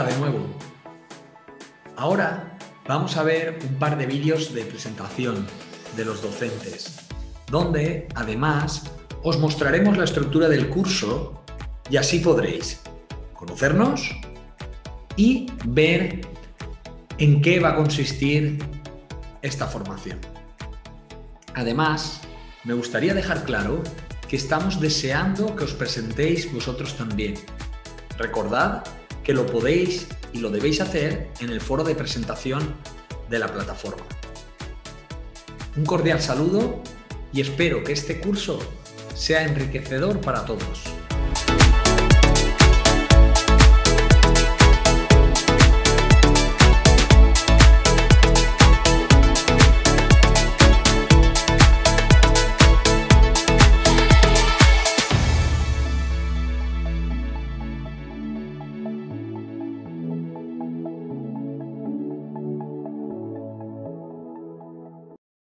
Hola de nuevo. Ahora vamos a ver un par de vídeos de presentación de los docentes, donde además os mostraremos la estructura del curso y así podréis conocernos y ver en qué va a consistir esta formación. Además, me gustaría dejar claro que estamos deseando que os presentéis vosotros también. Recordad que lo podéis y lo debéis hacer en el foro de presentación de la plataforma. Un cordial saludo y espero que este curso sea enriquecedor para todos.